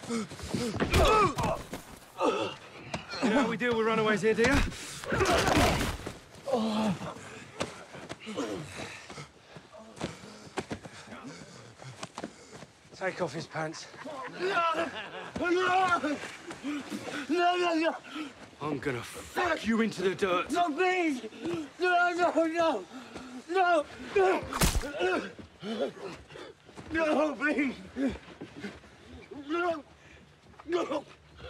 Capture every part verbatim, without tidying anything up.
You know how we deal with runaways here, do you? Take off his pants. No! No! No, no, no! I'm gonna fuck you into the dirt. No, please! No, no, no! No! No! No, please! No! No!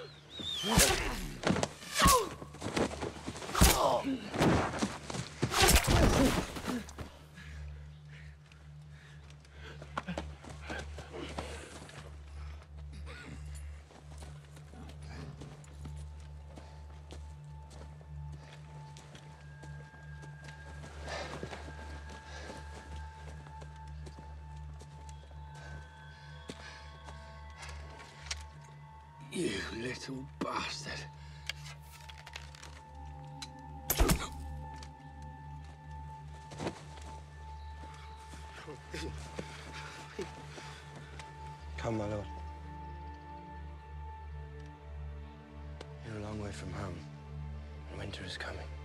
You little bastard. Come, my lord. You're a long way from home, and winter is coming.